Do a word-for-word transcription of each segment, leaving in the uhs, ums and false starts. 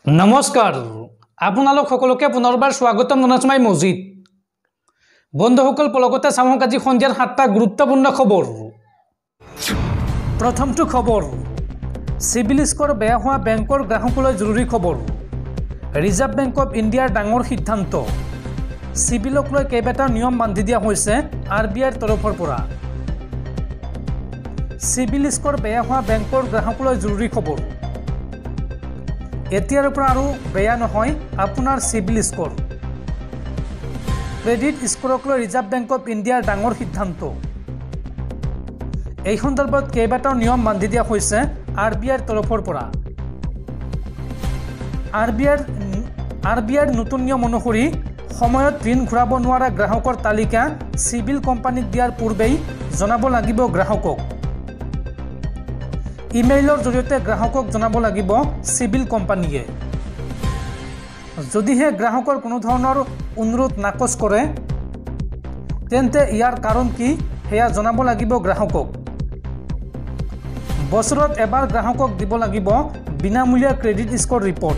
নমস্কাৰ আপোনালোক সকলোকে পুনৰবাৰ স্বাগতম জনাইছো মই মজিদ বন্ধুসকল পলকতে চামক আজি সন্ধিয়াৰ সাতটা গুৰুত্বপূৰ্ণ খবৰ প্ৰথমটো খবৰ সিবিল স্কোৰ বেয়া হোৱা বেংকৰ গ্ৰাহকলৈ জৰুৰী খবৰ ৰিজাৰ্ভ বেংক অফ ইণ্ডিয়াৰ ডাঙৰ সিদ্ধান্ত সিবিলক লৈ কেইবাটা নিয়ম বান্ধি দিয়া হৈছে আৰবিআইৰ তৰফৰ পৰা সিবিল স্কোৰ বেয়া হোৱা বেংকৰ গ্ৰাহকলৈ জৰুৰী খবৰ এতিয়াৰ পৰা আৰু বেয়া নহয় আপোনাৰ সিবিল স্কোৰ ক্ৰেডিট স্কোৰক লৈ ৰিজাৰ্ভ বেংক অফ ইণ্ডিয়াৰ ডাঙৰ সিদ্ধান্ত এই সন্দৰ্ভত কেইবাটাও নিয়ম বান্ধি দিয়া হৈছে আৰবিআইৰ তৰফৰ পৰা আৰবিআইৰ আৰবিআইৰ নতুন নিয়ম অনুসৰি সময়ত ঋণ ঘূৰাব নোৱাৰা গ্ৰাহকৰ তালিকা সিবিল কোম্পানীক দিয়াৰ পূৰ্বেই জনাব লাগিব গ্ৰাহকক ইমেইলৰ জৰিয়তে গ্ৰাহকক জনাব লাগিব সিবিল কোম্পানীয়ে যদিহে গ্ৰাহকৰ কোনো ধৰণৰ অনুৰোধ নাকচ কৰে তেন্তে ইয়াৰ কাৰণ কি হেয়া জনাব লাগিব গ্ৰাহকক বছৰত এবাৰ গ্ৰাহকক দিব লাগিব বিনামূলীয়া ক্ৰেডিট স্কোৰ ৰিপৰ্ট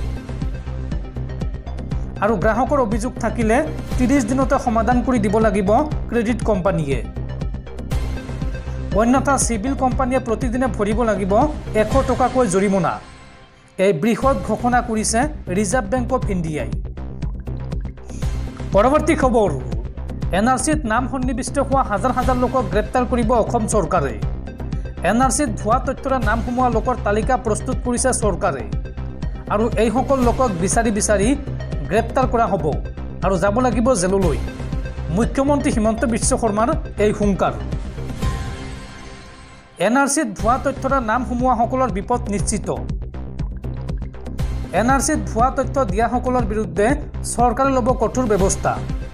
আৰু গ্ৰাহকৰ অভিযোগ থাকিলে ত্ৰিশ দিনতে সমাধান কৰি দিব লাগিব ক্ৰেডিট কোম্পানীয়ে অন্যথা সিবিল কোম্পানীয়ে প্ৰতিদিনে ভৰিব লাগিব এশ টকাকৈ জৰিমনা এই বৃহৎ ঘোষণা কৰিছে ৰিজাৰ্ভ বেংক অফ ইণ্ডিয়াই পৰৱৰ্তী খবৰ এনআৰচিত নাম সন্নিবিষ্ট হোৱা হাজাৰ হাজাৰ লোকক গ্ৰেপ্তাৰ কৰিব অসম চৰকাৰে এনআৰচিত ভুৱা তথ্যৰে নাম সোমোৱা লোকৰ তালিকা প্ৰস্তুত কৰিছে চৰকাৰে আৰু এই সকল লোকক বিচাৰি বিচাৰি গ্ৰেপ্তাৰ কৰা হ'ব আৰু যাব লাগিব জেললৈ মুখ্যমন্ত্ৰী হিমন্ত বিশ্ব শৰ্মাৰ এই হুংকাৰ এনআৰচিত ভুৱা তথ্যৰে নাম সোমোৱা সকলৰ বিপদ নিশ্চিত এনআৰচিত ভুৱা তথ্য দিয়া সকলৰ বিৰুদ্ধে চৰকাৰে ল'ব কঠোৰ ব্যৱস্থা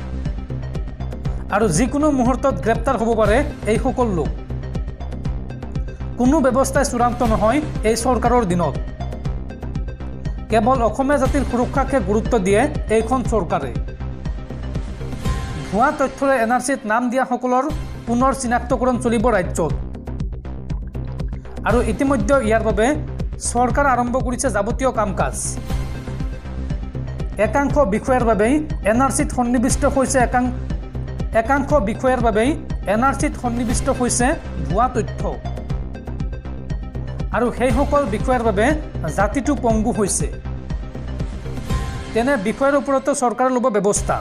আৰু যিকোনো মুহূৰ্তত গ্ৰেপ্তাৰ হ'ব পাৰে এই সকল লোক কোনো ব্যৱস্থাই চূড়ান্ত নহয় এই চৰকাৰৰ দিনত কেৱল অসমীয়া জাতিৰ সুৰক্ষাকে গুৰুত্ব দিয়ে এইখন চৰকাৰে ভুৱা তথ্যৰে এনআৰচিত নাম দিয়া সকলৰ পুনৰ চিনাক্তকৰণ চলিব ৰাজ্যত আৰু ইতিমধ্যে ইয়াৰ বাবে চৰকাৰ আৰম্ভ কৰিছে যাৱতীয় কাম কাজ একাংশ বিষয়ৰ বাবে এনআৰচিত সন্নিবিষ্ট হৈছে একাং একাংশ বিষয়ৰ বাবে এনআৰচিত সন্নিবিষ্ট হৈছে ভুৱা তথ্য আৰু সেই সকল বিষয়ৰ বাবে জাতিটো পংগু হৈছে তেনে বিষয়ৰ ওপৰত চৰকাৰে ল'ব ব্যৱস্থা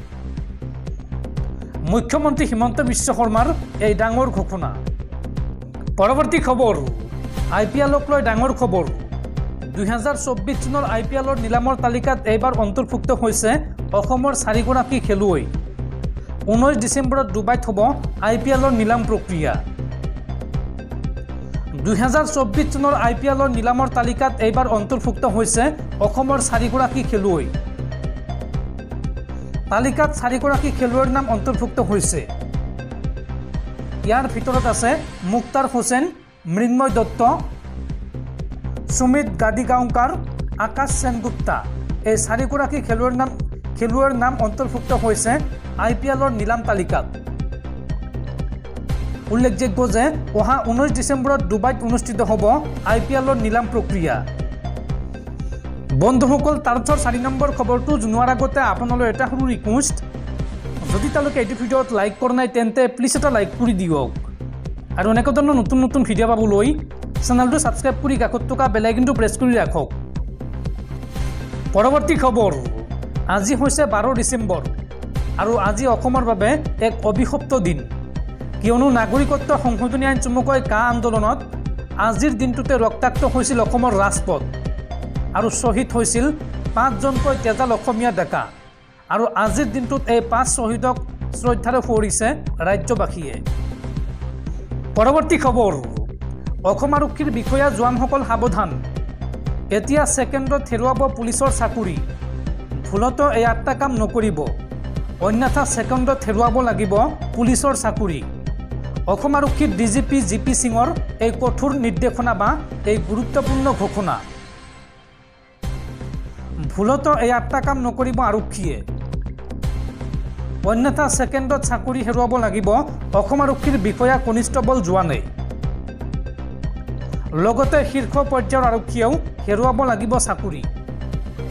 মুখ্যমন্ত্ৰী হিমন্ত বিশ্ব শৰ্মাৰ এই ডাঙৰ ঘোষণা পৰৱৰ্তী খবৰ আইপিএলক লৈ ডাঙৰ খবৰ দুই হাজাৰ চৌব্বিছ চনৰ আইপিএলৰ নিলামৰ তালিকাত এইবাৰ অন্তৰ্ভুক্ত হৈছে অসমৰ চাৰিগৰাকী খেলুৱৈ ঊনৈছ ডিচেম্বৰত ডুবাইত হ'ব আইপিএলৰ নিলাম প্ৰক্ৰিয়া দুই হাজাৰ চৌব্বিছ চনৰ আইপিএলৰ নিলামৰ তালিকাত এইবাৰ অন্তৰ্ভুক্ত হৈছে অসমৰ চাৰিগৰাকী খেলুৱৈ তালিকাত চাৰিগৰাকী খেলুৱৈৰ নাম অন্তৰ্ভুক্ত হৈছে ইয়াৰ ভিতৰত আছে মুক্তাৰ হোসেন মৃন্ময় দত্ত সুমিত গাদিগাঁওকাৰ আকাশ সেনগুপ্তা এই চাৰিগৰাকী খেলুৱৈৰ নাম খেলুৱৈৰ নাম অন্তৰ্ভুক্ত হৈছে আইপিএলৰ নিলাম তালিকাত উল্লেখযোগ্য যে অহা ঊনৈছ ডিচেম্বৰত ডুবাইত অনুষ্ঠিত হ'ব আইপিএলৰ নিলাম প্ৰক্ৰিয়া বন্ধুসকল তাৰপিছত চাৰি নম্বৰ খবৰটো জনোৱাৰ আগতে আপোনালৈ এটা সৰু ৰিকুৱেষ্ট যদি তেওঁলোকে এইটো ভিডিঅ'ত লাইক কৰা নাই তেন্তে প্লিজ এটা লাইক কৰি দিয়ক আৰু এনেকুৱা ধৰণৰ নতুন নতুন ভিডিঅ' পাবলৈ চেনেলটো ছাবস্ক্ৰাইব কৰি কাষত থকা বেল আইকনটো প্ৰেছ কৰি ৰাখক পৰৱৰ্তী খবৰ আজি হৈছে বাৰ ডিচেম্বৰ আৰু আজি অসমৰ বাবে এক অভিশপ্ত দিন কিয়নো নাগৰিকত্ব সংশোধনী আইন চমুকৈ কা আন্দোলনত আজিৰ দিনটোতে ৰক্তাক্ত হৈছিল অসমৰ ৰাজপথ আৰু শ্বহীদ হৈছিল পাঁচজনকৈ তেজাল অসমীয়া ডেকা আৰু আজিৰ দিনটোত এই পাঁচ শ্বহীদক শ্ৰদ্ধাৰে সোঁৱৰিছে ৰাজ্যবাসীয়ে পৰৱৰ্তী খবৰ অসম আৰক্ষীৰ বিষয়া জোৱানসকল সাৱধান এতিয়া ছেকেণ্ডত হেৰুৱাব পুলিচৰ চাকৰি ভুলতো এই আঠটা কাম নকৰিব অন্যথা ছেকেণ্ডত হেৰুৱাব লাগিব পুলিচৰ চাকৰি অসম আৰক্ষীৰ D G P G P সিঙৰ এই কঠোৰ নিৰ্দেশনা বা এই গুৰুত্বপূৰ্ণ ঘোষণা ভুলতো এই আঠটা কাম নকৰিব আৰক্ষীয়ে অন্যথা ছেকেণ্ডত চাকৰি হেৰুৱাব লাগিব অসম আৰক্ষীৰ বিষয়া কনিষ্টবল জোৱানে লগতে শীৰ্ষ পৰ্যায়ৰ আৰক্ষীয়েও হেৰুৱাব লাগিব চাকৰি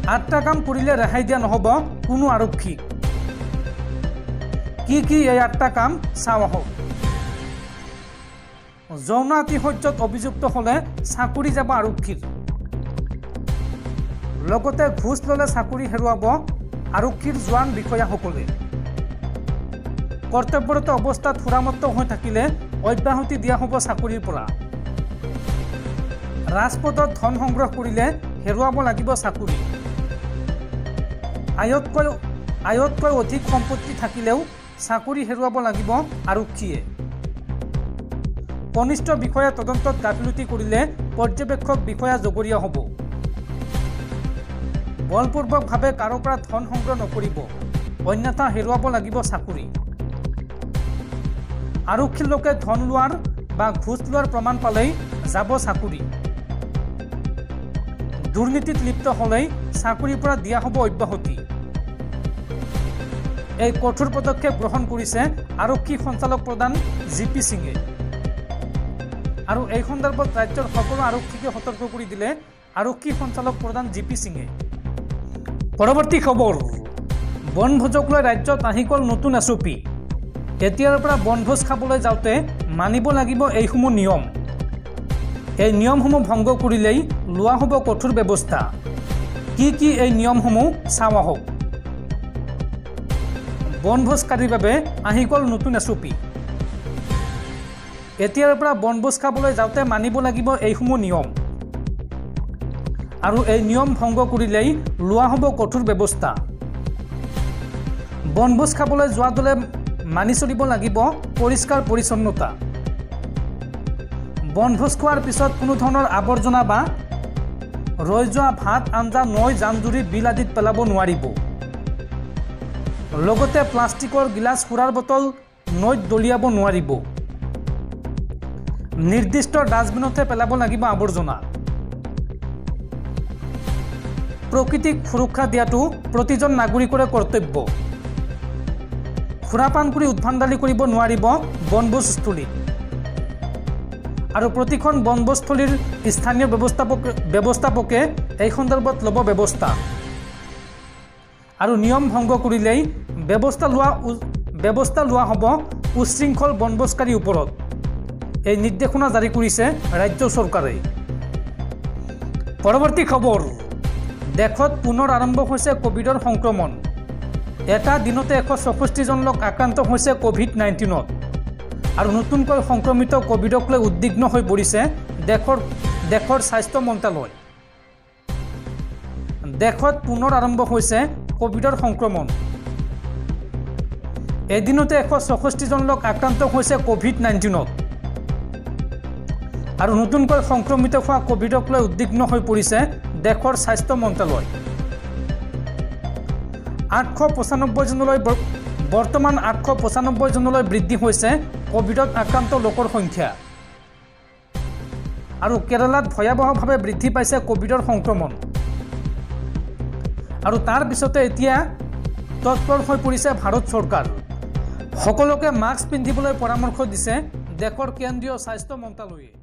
আঠটা কাম কৰিলে ৰেহাই দিয়া নহ'ব কোনো আৰক্ষীক। কি কি এই আঠটা কাম চাওঁ আহক। যৌন আতিশয্যত অভিযুক্ত হ'লে চাকৰি যাব আৰক্ষীৰ। লগতে ঘোষ ল'লে চাকৰি হেৰুৱাব আৰক্ষীৰ জোৱান বিষয়াসকলে। কৰ্তব্যৰত অৱস্থাত সুৰামত্ত হৈ থাকিলে অব্যাহতি দিয়া হ'ব চাকৰিৰ পৰা। ৰাজপথত ধন সংগ্ৰহ কৰিলে হেৰুৱাব লাগিব চাকৰি। আয়তকৈ আয়তকৈ অধিক সম্পত্তি থাকিলেও চাকৰি হেৰুৱাব লাগিব আৰক্ষীয়ে। কনিষ্ঠ বিষয়া তদন্তত গাফিলতি কৰিলে পৰ্যবেক্ষক বিষয়া জগৰীয়া হ'ব। বলপূৰ্বকভাৱে কাৰো পৰা ধন সংগ্ৰহ নকৰিব, অন্যথা হেৰুৱাব লাগিব চাকৰি। আৰক্ষীৰ লোকে ধন লোৱাৰ বা ঘোষ লোৱাৰ প্ৰমাণ পালেই যাব চাকৰি। দুৰ্নীতিত লিপ্ত হ'লেই চাকৰিৰ পৰা দিয়া হ'ব অব্যাহতি। এই কঠোৰ পদক্ষেপ গ্ৰহণ কৰিছে আৰক্ষী সঞ্চালক প্ৰধান জি পি সিঙে। আৰু এই সন্দৰ্ভত ৰাজ্যৰ সকলো আৰক্ষীকে সতৰ্ক কৰি দিলে আৰক্ষী সঞ্চালক প্ৰধান জি পি সিঙে। পৰৱৰ্তী খবৰ, বনভোজক লৈ ৰাজ্যত আহি গ'ল নতুন এছ অ' পি। এতিয়াৰ পৰা বনভোজ খাবলৈ যাওঁতে মানিব লাগিব এইসমূহ নিয়ম। এই নিয়মসমূহ ভংগ কৰিলেই লোৱা হ'ব কঠোৰ ব্যৱস্থা। কি কি এই নিয়মসমূহ চাওঁ আহক। বনভোজকাৰীৰ বাবে আহি গ'ল নতুন এছ অ' পি। এতিয়াৰ পৰা বনভোজ খাবলৈ যাওঁতে মানিব লাগিব এইসমূহ নিয়ম। আৰু এই নিয়ম ভংগ কৰিলেই লোৱা হ'ব কঠোৰ ব্যৱস্থা। বনভোজ খাবলৈ যোৱা দলে মানি চলিব লাগিব পৰিষ্কাৰ পৰিচ্ছন্নতা। বনভোজ খোৱাৰ পিছত কোনো ধৰণৰ আৱৰ্জনা বা ৰৈ যোৱা ভাত আঞ্জা নৈ জান জুৰি বিল আদিত পেলাব নোৱাৰিব। লগতে প্লাষ্টিকৰ গিলাচ সুৰাৰ বটল নৈত দলিয়াব নোৱাৰিব। নিৰ্দিষ্ট ডাষ্টবিনতহে পেলাব লাগিব আৱৰ্জনা। প্ৰকৃতিক সুৰক্ষা দিয়াটো প্ৰতিজন নাগৰিকৰে কৰ্তব্য। সুৰাপান কৰি উদ্ভণ্ডালি কৰিব নোৱাৰিব বনভোজস্থলীত। আৰু প্ৰতিখন বনভোজস্থলীৰ স্থানীয় ব্যৱস্থাপক ব্যৱস্থাপকে এই সন্দৰ্ভত ল'ব ব্যৱস্থা। আৰু নিয়ম ভংগ কৰিলেই ব্যৱস্থা লোৱা ব্যৱস্থা লোৱা হ'ব উচ্ছৃংখল বনভোজকাৰীৰ ওপৰত। এই নিৰ্দেশনা জাৰি কৰিছে ৰাজ্য চৰকাৰে। পৰৱৰ্তী খবৰ, দেশত পুনৰ আৰম্ভ হৈছে কোভিডৰ সংক্ৰমণ। এটা দিনতে এশ চৌষষ্ঠি জন লোক আক্ৰান্ত হৈছে কোভিড নাইণ্টিনত। আৰু নতুনকৈ সংক্ৰমিত কোভিডক লৈ উদ্বিগ্ন হৈ পৰিছে দেশৰ দেশৰ স্বাস্থ্য মন্ত্ৰালয়। দেশত পুনৰ আৰম্ভ হৈছে কোভিডৰ সংক্ৰমণ। এদিনতে এশ চৌষষ্ঠি জন লোক আক্ৰান্ত হৈছে কোভিড নাইণ্টিনত। আৰু নতুনকৈ সংক্ৰমিত হোৱা কোভিডক লৈ উদ্বিগ্ন হৈ পৰিছে দেশৰ স্বাস্থ্য মন্ত্ৰালয়। আঠশ পঁচানব্বৈ জনলৈ বৰ্তমান আঠশ পঁচানব্বৈ জনলৈ বৃদ্ধি হৈছে কোভিডত আক্ৰান্ত লোকৰ সংখ্যা। আৰু কেৰালাত ভয়াৱহভাৱে বৃদ্ধি পাইছে কোভিডৰ সংক্ৰমণ। আৰু তাৰ পিছতে এতিয়া তৎপৰ হৈ পৰিছে ভাৰত চৰকাৰ। সকলোকে মাস্ক পিন্ধিবলৈ পৰামৰ্শ দিছে দেশৰ কেন্দ্ৰীয় স্বাস্থ্য মন্ত্ৰালয়ে।